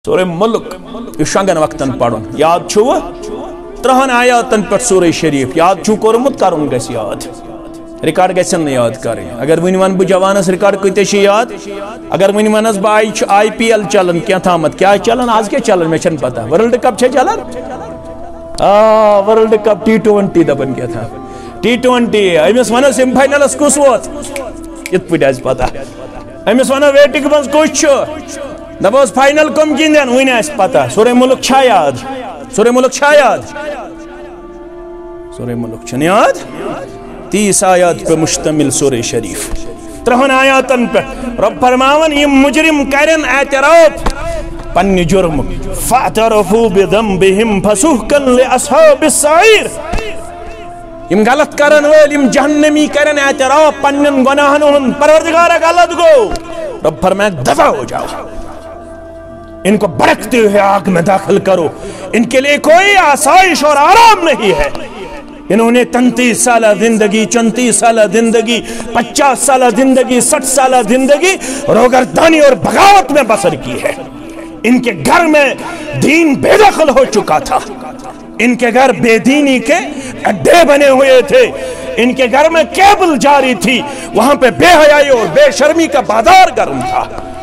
سورہ ملک یہ شنگن وقتن پڑھن یاد چھو 3 آیاتن پر سورہ شریف یاد چھو کورمت کرن گس یاد ریکارڈ گسن یاد کریں اگر ون ون بہ جوانس ریکارڈ کتے چھ یاد اگر ون ونس بہ آئی پی ایل چلن کیا تھامت کیا چلن آج کیا چلن میں چھن پتہ ورلڈ کپ چھ چلن ورلڈ کپ T20 دپن کیا تھا T20 امس ونو سیم فائنلس کس ووت یت پٹ آس پتہ امس ونو ویٹنگ منز کس چھ دپوس فائنل کم گندن ون آس پتہ سورہ ملک چھا یاد سورہ ملک چھا یاد سورہ ملک چھن یاد 30 آیات پہ مشتمل سورہ شریف 3 آیاتن پہ رب فرماون یہ مجرم کرن اعتراف پن جرم فاعترفوا بذنبهم فسحقا لاصحاب السعير یم غلط کرن ول یم جہنمی کرن اعتراف پنن گناہن ہن پروردگار غلط گو رب فرمایا دفع ہو جاؤ ان کو بھڑکتے ہوئے آگ میں داخل کرو ان کے لیے کوئی آسائش اور آرام نہیں ہے انہوں نے 33 سالہ زندگی 34 سالہ زندگی 50 سالہ زندگی 60 سالہ زندگی روگردانی اور بغاوت میں بسر کی ہے ان کے گھر میں دین بے دخل ہو چکا تھا ان کے گھر بے دینی کے اڈے بنے ہوئے تھے ان کے گھر میں کیبل جاری تھی وہاں پہ بے حیائی اور بے شرمی کا بازار گرم تھا